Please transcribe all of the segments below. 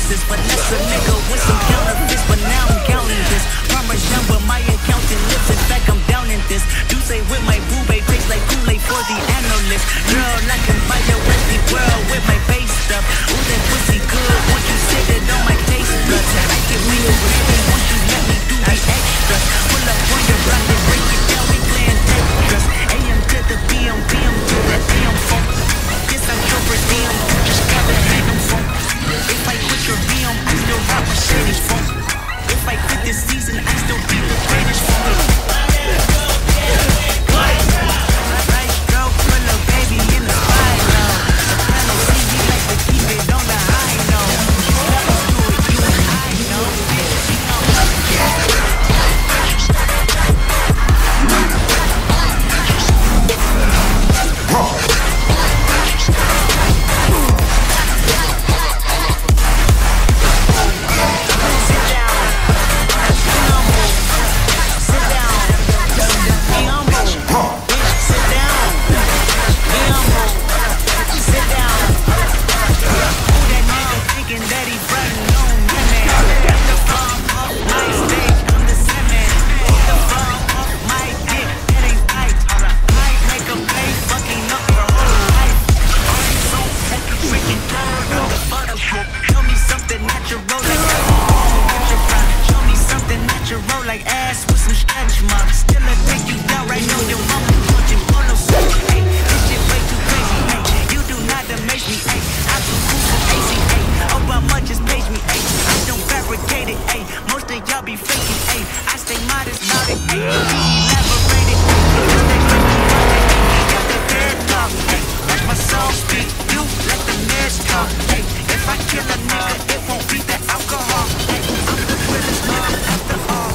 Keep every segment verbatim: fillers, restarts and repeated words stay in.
this. But that's a nigga with some counterfeits, but now I'm counting this. Parmesan, but my accountant lives. In fact, I'm down in this. Do say with my boo babe, tastes like Kool-Aid for the analyst. Girl, I can buy your Westie world with my base stuff. Ooh, that pussy good once you sit it on my taste buds. I get real baby once you let me do the extras. Pull up on your block and break it down, we playing Tetris. A M to the B M, B M to the damn phone. Yes, I'm your per diem, just gotta hang them phone. If I quit your B M, I still rock my shady phone. If I quit this season, I still be the greatest phone. Nice girl, put a baby in the fire now. Soprano see me like to keep it on the high note. Let's do it, you and I know, bitch. You know like ass with some stretch marks. Still a take you down right now. Your mama punching for no such. Hey, this shit way too crazy. Hey, you do not amaze me. Hey, I'm too cool for A C. Hey, Obama just page me. Hey, I don't fabricate it. Hey, most of y'all be faking. Hey, I stay modest about it. Hey, be elaborated. Hey, they make me run it. Hey, got the dead talk. Hey, like my soul speak. You let the mess talk. Hey, if I kill a nigga, it won't be the alcohol. Hey, I'm the realest nigga after all.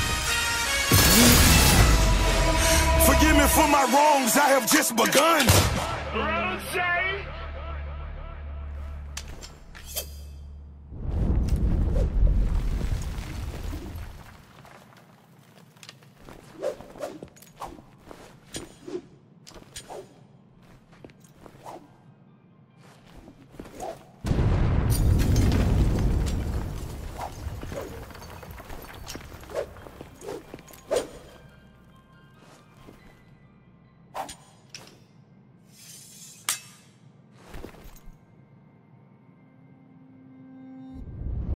Forgive me for my wrongs, I have just begun.